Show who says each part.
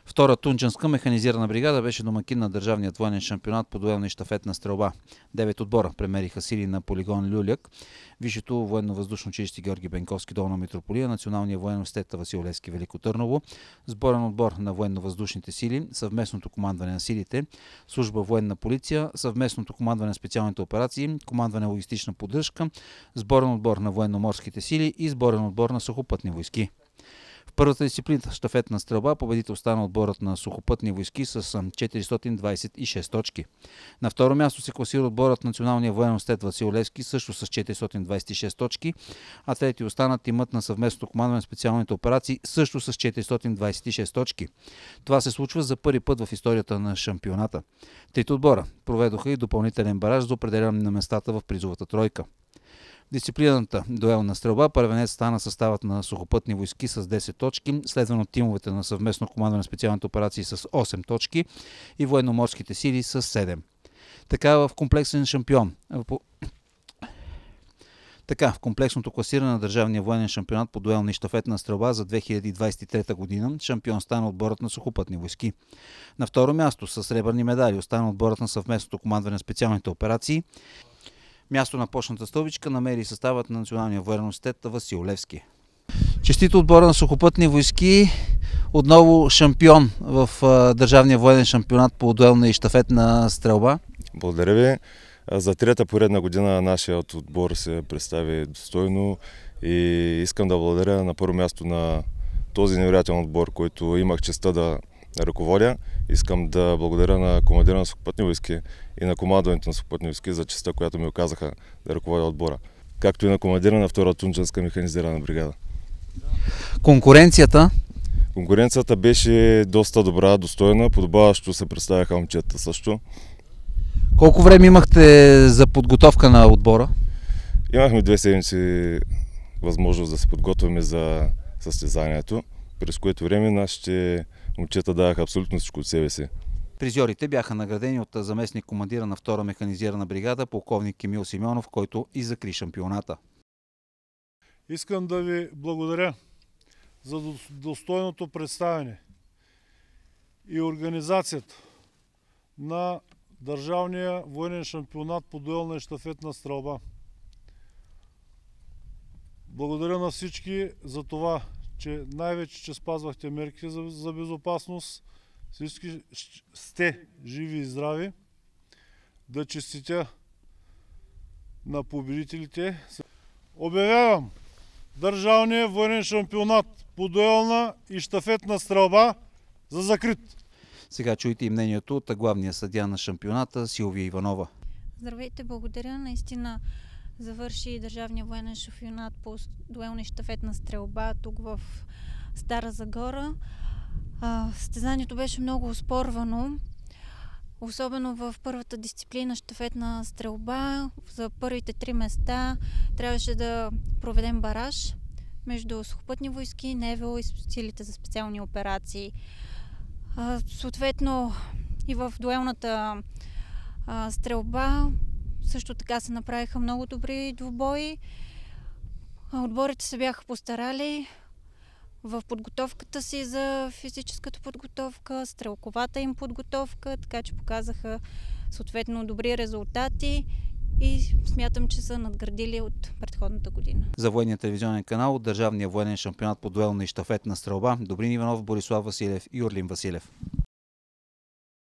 Speaker 1: Втора Тунджанска механизирана бригада беше домакин на държавният военен шампионат по дуелна и щафетна стрелба. 9 отбора премериха сили на полигон Люляк, Висшето военно-въздушно училище Георги Бенковски Долна Митрополия, Националния военен университет Васил Левски Велико Търново, сборен отбор на военно-въздушните сили, съвместното командване на силите, служба военна полиция, съвместното командване на специалните операции, командване логистична поддръжка, сборен отбор на военно-морските сили и сборен отбор на сухопътни войски. В първата дисциплина щафетна стрелба победител стана отборът на сухопътни войски с 426 точки. На второ място се класира отборът на Националния военен университет Васил Левски също с 426 точки, а трети остана тимът на съвместното командване на специалните операции също с 426 точки. Това се случва за първи път в историята на шампионата. Трите отбора проведоха и допълнителен бараж за определяне на местата в призовата тройка. Дисциплината дуелна стрелба първенец стана съставът на сухопътни войски с 10 точки, следвано от тимовете на съвместно командване на специалните операции с 8 точки и военноморските сили с 7. Така в комплексното класиране на Държавния военен шампионат по дуелна и щафетна стрелба за 2023 година шампион стана отборът на сухопътни войски. На второ място с сребърни медали остана отборът на съвместното командване на специалните операции. Място на почната стълбичка намери съставът на Националния военен университет Васил Левски. Честито отбора на сухопътни войски, отново шампион в Държавния военен шампионат по дуелна и щафетна стрелба.
Speaker 2: Благодаря ви. За трета поредна година нашият отбор се представи достойно и искам да благодаря на първо място на този невероятен отбор, който имах честта да ръководя. Искам да благодаря на командира на сухопътни войски и на командването на сухопътни войски за честта, която ми оказаха да ръководя отбора, както и на командира на втора Тунджанска механизирана бригада. Конкуренцията беше доста добра, достойна, подобаващо се представяха момчета също.
Speaker 1: Колко време имахте за подготовка на отбора?
Speaker 2: Имахме 2 седмици възможност да се подготвяме за състезанието, през което време нашите момчета даваха абсолютно всичко от себе си.
Speaker 1: Призьорите бяха наградени от заместник командира на втора механизирана бригада, полковник Емил Симеонов, който и закри шампионата.
Speaker 3: Искам да ви благодаря за достойното представяне и организацията на Държавния военен шампионат по дуелна и щафетна стрелба. Благодаря на всички за това, че най-вече, че спазвахте мерките за безопасност. Всички сте живи и здрави. Да честитя на победителите. Обявявам Държавния военен шампионат по дуелна и щафетна стрелба за закрит.
Speaker 1: Сега чуйте и мнението от главния съдия на шампионата Силвия Иванова.
Speaker 4: Здравейте, благодаря. Наистина завърши Държавния военен шампионат по дуелна и щафетна стрелба тук в Стара Загора. Състезанието беше много оспорвано, особено в първата дисциплина щафетна стрелба. За първите 3 места трябваше да проведем бараж между сухопътни войски, НВО и силите за специални операции. Съответно и в дуелната стрелба също така се направиха много добри двубои. Отборите се бяха постарали в подготовката си за физическата подготовка, стрелковата им подготовка, така че показаха съответно добри резултати и смятам, че са надградили от предходната година.
Speaker 1: За военния телевизионен канал от Държавния военен шампионат по дуелна и щафетна стрелба Добрин Иванов, Борислав Василев и Орлин Василев.